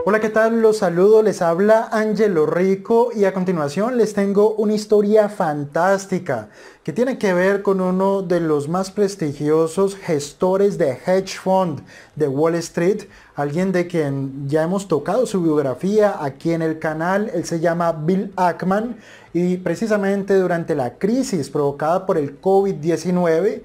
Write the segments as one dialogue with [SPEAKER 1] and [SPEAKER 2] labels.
[SPEAKER 1] Hola, ¿qué tal? Los saludo, les habla Angelo Rico y a continuación les tengo una historia fantástica que tiene que ver con uno de los más prestigiosos gestores de hedge fund de Wall Street, alguien de quien ya hemos tocado su biografía aquí en el canal. Él se llama Bill Ackman y precisamente durante la crisis provocada por el COVID-19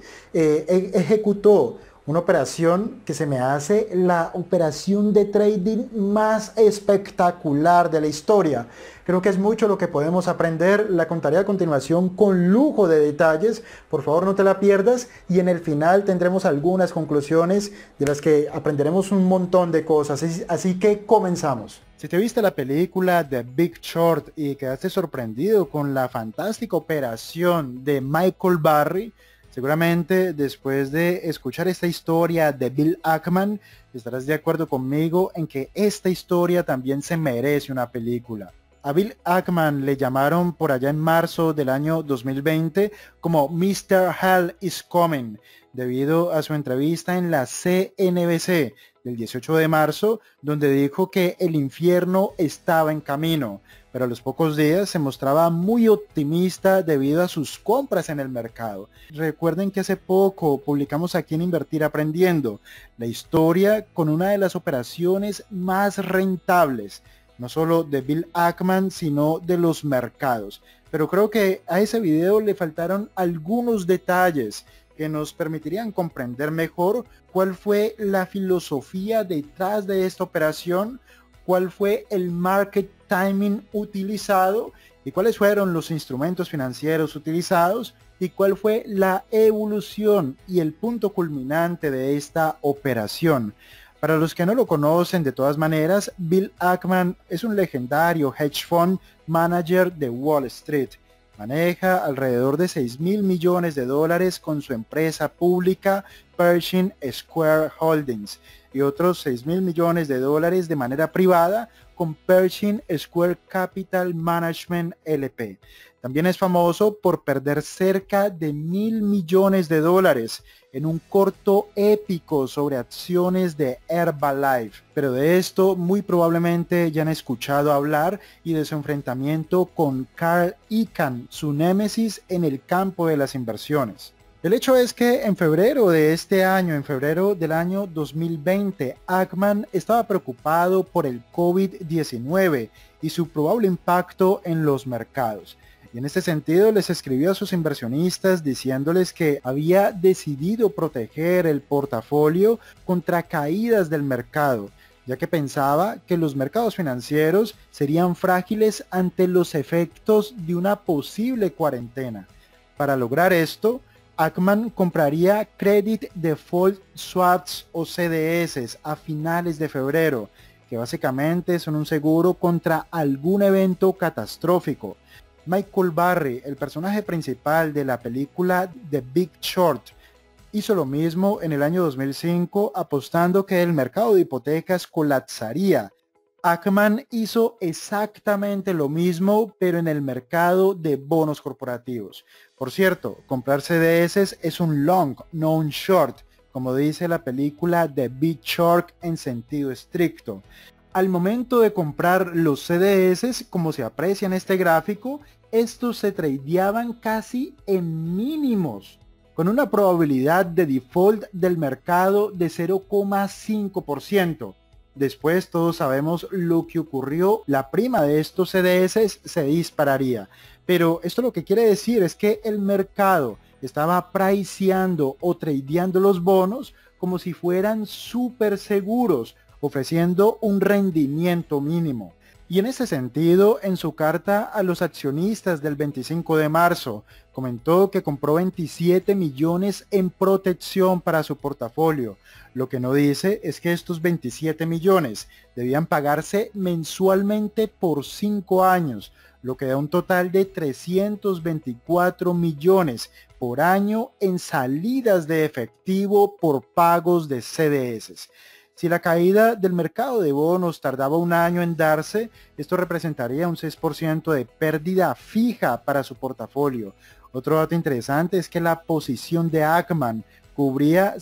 [SPEAKER 1] ejecutó una operación que se me hace la operación de trading más espectacular de la historia. Creo que es mucho lo que podemos aprender. La contaré a continuación con lujo de detalles. Por favor, no te la pierdas. Y en el final tendremos algunas conclusiones de las que aprenderemos un montón de cosas. Así que comenzamos. Si te viste la película The Big Short y quedaste sorprendido con la fantástica operación de Michael Burry, seguramente después de escuchar esta historia de Bill Ackman, estarás de acuerdo conmigo en que esta historia también se merece una película. A Bill Ackman le llamaron por allá en marzo del año 2020 como Mr. Hell is Coming, debido a su entrevista en la CNBC del 18 de marzo, donde dijo que el infierno estaba en camino, pero a los pocos días se mostraba muy optimista debido a sus compras en el mercado. Recuerden que hace poco publicamos aquí en Invertir Aprendiendo la historia con una de las operaciones más rentables, no solo de Bill Ackman, sino de los mercados. Pero creo que a ese video le faltaron algunos detalles que nos permitirían comprender mejor cuál fue la filosofía detrás de esta operación, cuál fue el market timing utilizado y cuáles fueron los instrumentos financieros utilizados y cuál fue la evolución y el punto culminante de esta operación. Para los que no lo conocen, de todas maneras, Bill Ackman es un legendario hedge fund manager de Wall Street. Maneja alrededor de 6.000 millones de dólares con su empresa pública Pershing Square Holdings y otros 6.000 millones de dólares de manera privada con Pershing Square Capital Management LP. También es famoso por perder cerca de 1.000 millones de dólares en un corto épico sobre acciones de Herbalife. Pero de esto muy probablemente ya han escuchado hablar y de su enfrentamiento con Carl Icahn, su némesis en el campo de las inversiones. El hecho es que en febrero de este año, en febrero del año 2020, Ackman estaba preocupado por el COVID-19 y su probable impacto en los mercados. Y en este sentido les escribió a sus inversionistas diciéndoles que había decidido proteger el portafolio contra caídas del mercado, ya que pensaba que los mercados financieros serían frágiles ante los efectos de una posible cuarentena. Para lograr esto, Ackman compraría Credit Default Swaps o CDS a finales de febrero, que básicamente son un seguro contra algún evento catastrófico. Michael Burry, el personaje principal de la película The Big Short, hizo lo mismo en el año 2005 apostando que el mercado de hipotecas colapsaría. Ackman hizo exactamente lo mismo, pero en el mercado de bonos corporativos. Por cierto, comprar CDS es un long, no un short, como dice la película The Big Short en sentido estricto. Al momento de comprar los CDS, como se aprecia en este gráfico, estos se tradeaban casi en mínimos, con una probabilidad de default del mercado de 0,5%. Después todos sabemos lo que ocurrió, la prima de estos CDS se dispararía. Pero esto lo que quiere decir es que el mercado estaba priceando o tradeando los bonos como si fueran súper seguros, ofreciendo un rendimiento mínimo. Y en ese sentido, en su carta a los accionistas del 25 de marzo, comentó que compró 27 millones en protección para su portafolio. Lo que no dice es que estos 27 millones debían pagarse mensualmente por 5 años, lo que da un total de 324 millones por año en salidas de efectivo por pagos de CDS. Si la caída del mercado de bonos tardaba un año en darse, esto representaría un 6% de pérdida fija para su portafolio. Otro dato interesante es que la posición de Ackman cubría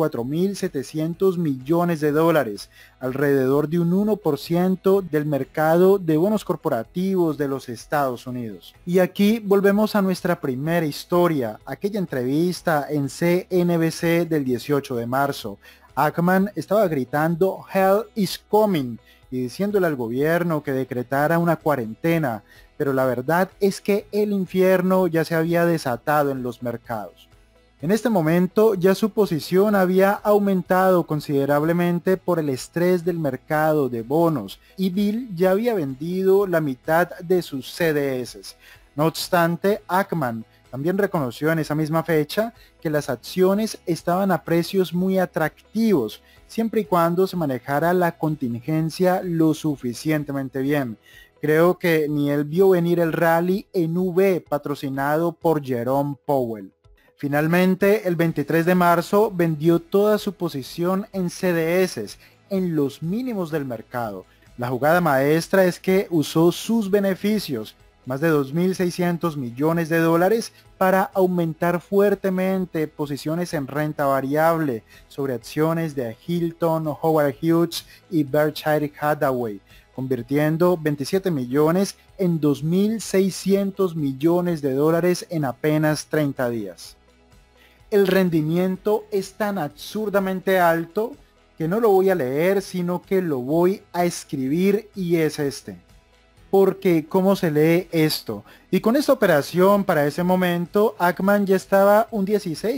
[SPEAKER 1] 64.700 millones de dólares, alrededor de un 1% del mercado de bonos corporativos de los Estados Unidos. Y aquí volvemos a nuestra primera historia, aquella entrevista en CNBC del 18 de marzo. Ackman estaba gritando "Hell is coming" y diciéndole al gobierno que decretara una cuarentena, pero la verdad es que el infierno ya se había desatado en los mercados. En este momento ya su posición había aumentado considerablemente por el estrés del mercado de bonos y Bill ya había vendido la mitad de sus CDS. No obstante, Ackman también reconoció en esa misma fecha que las acciones estaban a precios muy atractivos, siempre y cuando se manejara la contingencia lo suficientemente bien. Creo que ni él vio venir el rally en V patrocinado por Jerome Powell. Finalmente, el 23 de marzo vendió toda su posición en CDS en los mínimos del mercado. La jugada maestra es que usó sus beneficios, más de 2.600 millones de dólares, para aumentar fuertemente posiciones en renta variable sobre acciones de Hilton, Howard Hughes y Berkshire Hathaway, convirtiendo 27 millones en 2.600 millones de dólares en apenas 30 días. El rendimiento es tan absurdamente alto que no lo voy a leer, sino que lo voy a escribir, y es este. Porque ¿cómo se lee esto? Y con esta operación para ese momento, Ackman ya estaba un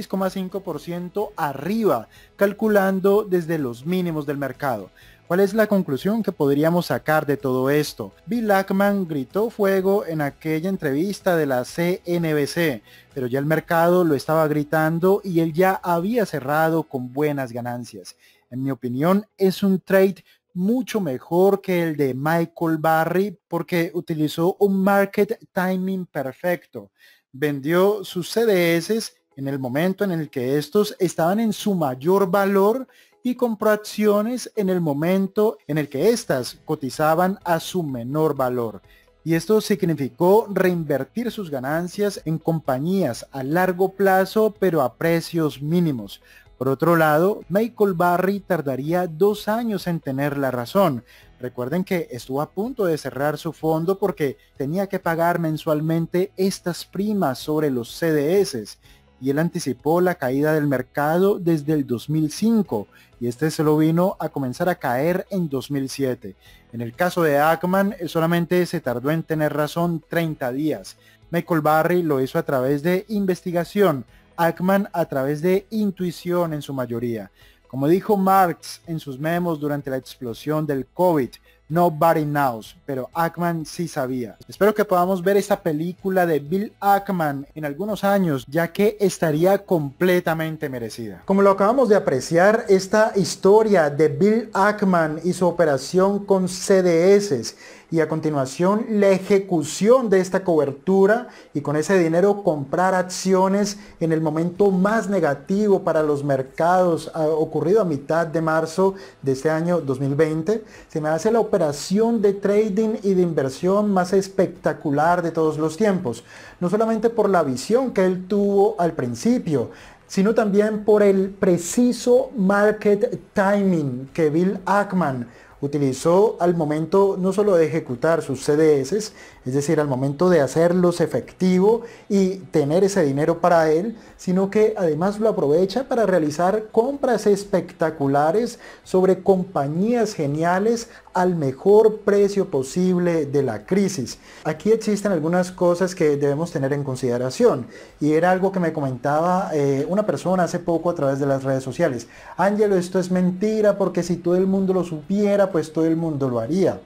[SPEAKER 1] 16,5% arriba, calculando desde los mínimos del mercado. ¿Cuál es la conclusión que podríamos sacar de todo esto? Bill Ackman gritó fuego en aquella entrevista de la CNBC, pero ya el mercado lo estaba gritando y él ya había cerrado con buenas ganancias. En mi opinión, es un trade mucho mejor que el de Michael Burry porque utilizó un market timing perfecto. Vendió sus CDS en el momento en el que estos estaban en su mayor valor y compró acciones en el momento en el que éstas cotizaban a su menor valor. Y esto significó reinvertir sus ganancias en compañías a largo plazo pero a precios mínimos. Por otro lado, Michael Burry tardaría 2 años en tener la razón. Recuerden que estuvo a punto de cerrar su fondo porque tenía que pagar mensualmente estas primas sobre los CDS. Y él anticipó la caída del mercado desde el 2005 y este solo vino a comenzar a caer en 2007. En el caso de Ackman, él solamente se tardó en tener razón 30 días. Michael Burry lo hizo a través de investigación, Ackman a través de intuición en su mayoría. Como dijo Marx en sus memos durante la explosión del COVID, nobody knows, pero Ackman sí sabía. Espero que podamos ver esta película de Bill Ackman en algunos años, ya que estaría completamente merecida. Como lo acabamos de apreciar, esta historia de Bill Ackman y su operación con CDS, y a continuación la ejecución de esta cobertura y con ese dinero comprar acciones en el momento más negativo para los mercados ocurrido a mitad de marzo de este año 2020, se me hace la operación de trading y de inversión más espectacular de todos los tiempos, no solamente por la visión que él tuvo al principio, sino también por el preciso market timing que Bill Ackman utilizó al momento no solo de ejecutar sus CDS, es decir, al momento de hacerlos efectivo y tener ese dinero para él, sino que además lo aprovecha para realizar compras espectaculares sobre compañías geniales al mejor precio posible de la crisis. Aquí existen algunas cosas que debemos tener en consideración y era algo que me comentaba una persona hace poco a través de las redes sociales. Ángelo, esto es mentira porque si todo el mundo lo supiera, pues todo el mundo lo haría.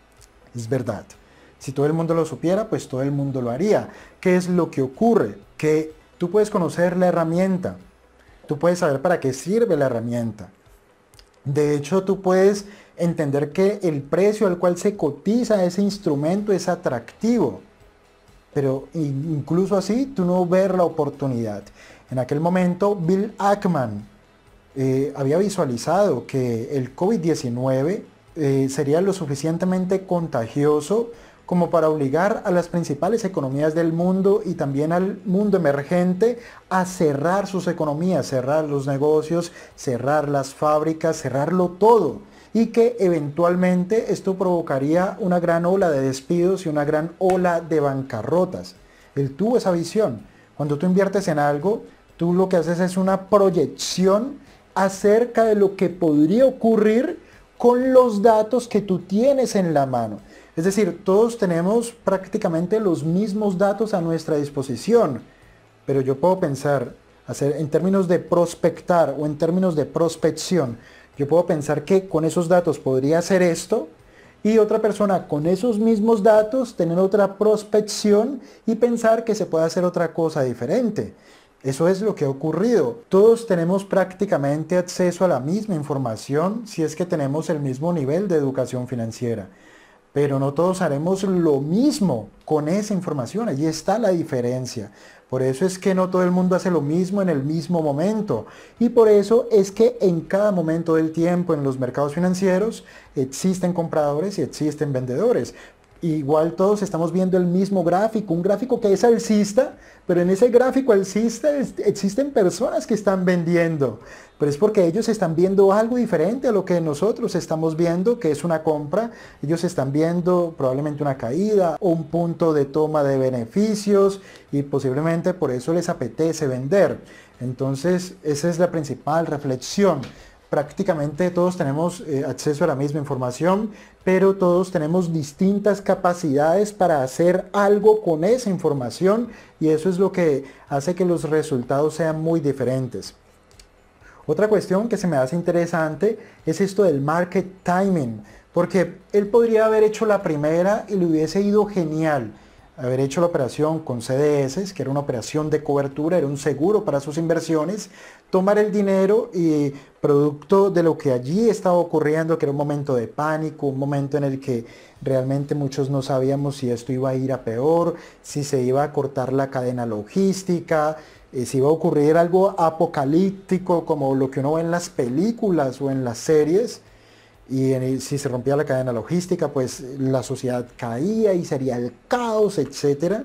[SPEAKER 1] Es verdad. Si todo el mundo lo supiera, pues todo el mundo lo haría. ¿Qué es lo que ocurre? Que tú puedes conocer la herramienta. Tú puedes saber para qué sirve la herramienta. De hecho, tú puedes entender que el precio al cual se cotiza ese instrumento es atractivo. Pero incluso así, tú no ves la oportunidad. En aquel momento, Bill Ackman había visualizado que el COVID-19 sería lo suficientemente contagioso como para obligar a las principales economías del mundo y también al mundo emergente a cerrar sus economías, cerrar los negocios, cerrar las fábricas, cerrarlo todo. Y que eventualmente esto provocaría una gran ola de despidos y una gran ola de bancarrotas. Él tuvo esa visión. Cuando tú inviertes en algo, tú lo que haces es una proyección acerca de lo que podría ocurrir con los datos que tú tienes en la mano. Es decir, todos tenemos prácticamente los mismos datos a nuestra disposición, pero yo puedo pensar, en términos de prospectar o en términos de prospección, yo puedo pensar que con esos datos podría hacer esto, y otra persona con esos mismos datos tener otra prospección y pensar que se puede hacer otra cosa diferente. Eso es lo que ha ocurrido. Todos tenemos prácticamente acceso a la misma información si es que tenemos el mismo nivel de educación financiera. Pero no todos haremos lo mismo con esa información. Allí está la diferencia. Por eso es que no todo el mundo hace lo mismo en el mismo momento. Y por eso es que en cada momento del tiempo en los mercados financieros existen compradores y existen vendedores. Igual todos estamos viendo el mismo gráfico, un gráfico que es alcista, pero en ese gráfico alcista existen personas que están vendiendo. Pero es porque ellos están viendo algo diferente a lo que nosotros estamos viendo, que es una compra. Ellos están viendo probablemente una caída o un punto de toma de beneficios y posiblemente por eso les apetece vender. Entonces, esa es la principal reflexión. Prácticamente todos tenemos acceso a la misma información, pero todos tenemos distintas capacidades para hacer algo con esa información y eso es lo que hace que los resultados sean muy diferentes. Otra cuestión que se me hace interesante es esto del market timing, porque él podría haber hecho la primera y le hubiese ido genial. Haber hecho la operación con CDS, que era una operación de cobertura, era un seguro para sus inversiones, tomar el dinero y producto de lo que allí estaba ocurriendo, que era un momento de pánico, un momento en el que realmente muchos no sabíamos si esto iba a ir a peor, si se iba a cortar la cadena logística, si iba a ocurrir algo apocalíptico como lo que uno ve en las películas o en las series. Y si se rompía la cadena logística, pues la sociedad caía y sería el caos, etc.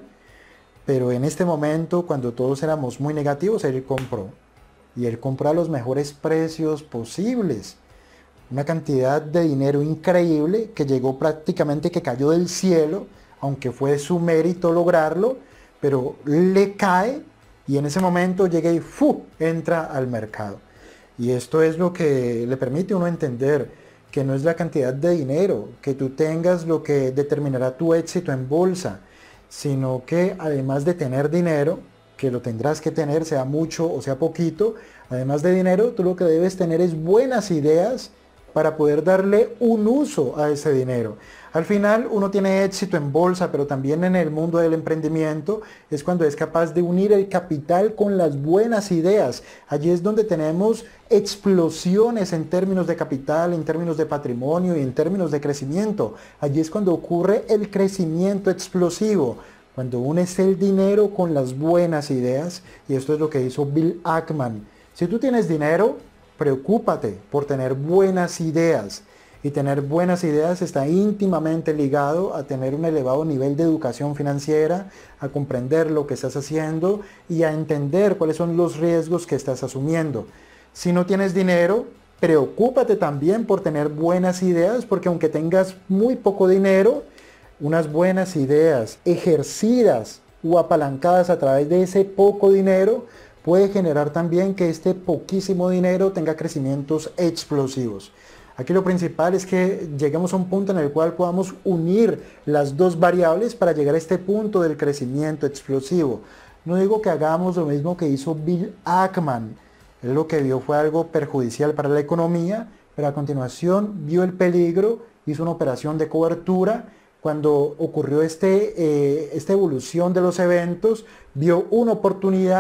[SPEAKER 1] Pero en este momento, cuando todos éramos muy negativos, él compró. Y él compró a los mejores precios posibles. Una cantidad de dinero increíble que llegó prácticamente que cayó del cielo, aunque fue su mérito lograrlo, pero le cae y en ese momento llega y ¡fu! Entra al mercado. Y esto es lo que le permite a uno entender que no es la cantidad de dinero que tú tengas lo que determinará tu éxito en bolsa, sino que además de tener dinero, que lo tendrás que tener, sea mucho o sea poquito, además de dinero, tú lo que debes tener es buenas ideas para poder darle un uso a ese dinero. Al final uno tiene éxito en bolsa, pero también en el mundo del emprendimiento es cuando es capaz de unir el capital con las buenas ideas. Allí es donde tenemos explosiones en términos de capital, en términos de patrimonio y en términos de crecimiento. Allí es cuando ocurre el crecimiento explosivo, cuando unes el dinero con las buenas ideas, y esto es lo que hizo Bill Ackman. Si tú tienes dinero, preocúpate por tener buenas ideas. Y tener buenas ideas está íntimamente ligado a tener un elevado nivel de educación financiera, a comprender lo que estás haciendo y a entender cuáles son los riesgos que estás asumiendo. Si no tienes dinero, preocúpate también por tener buenas ideas, porque aunque tengas muy poco dinero, unas buenas ideas ejercidas o apalancadas a través de ese poco dinero puede generar también que este poquísimo dinero tenga crecimientos explosivos. Aquí lo principal es que lleguemos a un punto en el cual podamos unir las dos variables para llegar a este punto del crecimiento explosivo. No digo que hagamos lo mismo que hizo Bill Ackman. Él lo que vio fue algo perjudicial para la economía, pero a continuación vio el peligro, hizo una operación de cobertura. Cuando ocurrió esta evolución de los eventos, vio una oportunidad,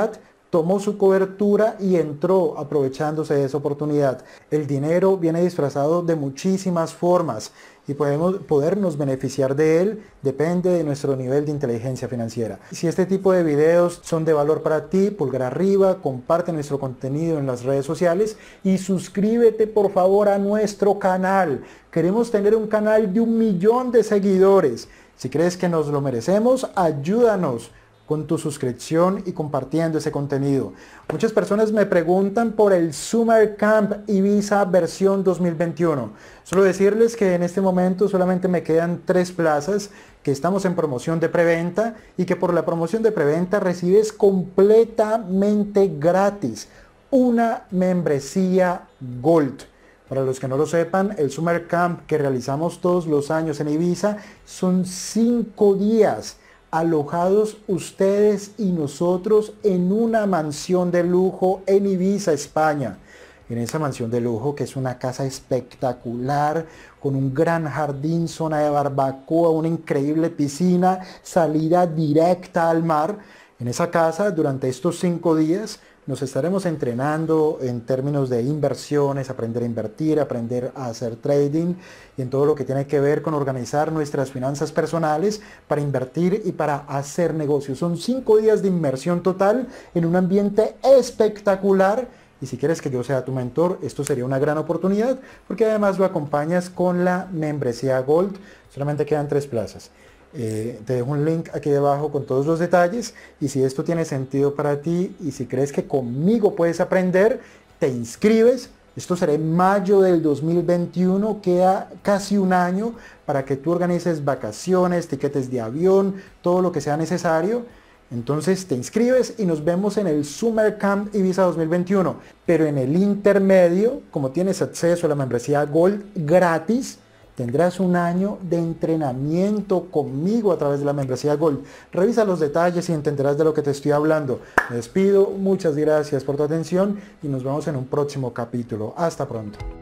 [SPEAKER 1] tomó su cobertura y entró aprovechándose de esa oportunidad. El dinero viene disfrazado de muchísimas formas y podernos beneficiar de él depende de nuestro nivel de inteligencia financiera. Si este tipo de videos son de valor para ti, pulgar arriba, comparte nuestro contenido en las redes sociales y suscríbete por favor a nuestro canal. Queremos tener un canal de 1 millón de seguidores. Si crees que nos lo merecemos, ayúdanos con tu suscripción y compartiendo ese contenido. Muchas personas me preguntan por el Summer Camp Ibiza versión 2021. Solo decirles que en este momento solamente me quedan 3 plazas, que estamos en promoción de preventa y que por la promoción de preventa recibes completamente gratis una membresía Gold. Para los que no lo sepan, el Summer Camp que realizamos todos los años en Ibiza son 5 días alojados ustedes y nosotros en una mansión de lujo en Ibiza, España. En esa mansión de lujo, que es una casa espectacular, con un gran jardín, zona de barbacoa, una increíble piscina, salida directa al mar. En esa casa, durante estos 5 días, nos estaremos entrenando en términos de inversiones, aprender a invertir, aprender a hacer trading y en todo lo que tiene que ver con organizar nuestras finanzas personales para invertir y para hacer negocios. Son 5 días de inmersión total en un ambiente espectacular y si quieres que yo sea tu mentor, esto sería una gran oportunidad porque además lo acompañas con la membresía Gold. Solamente quedan 3 plazas. Te dejo un link aquí debajo con todos los detalles y si esto tiene sentido para ti y si crees que conmigo puedes aprender, te inscribes. Esto será en mayo del 2021, queda casi un año para que tú organices vacaciones, tiquetes de avión, todo lo que sea necesario. Entonces te inscribes y nos vemos en el Summer Camp Ibiza 2021. Pero en el intermedio, como tienes acceso a la membresía Gold gratis, tendrás un año de entrenamiento conmigo a través de la membresía Gold. Revisa los detalles y entenderás de lo que te estoy hablando. Me despido, muchas gracias por tu atención y nos vemos en un próximo capítulo. Hasta pronto.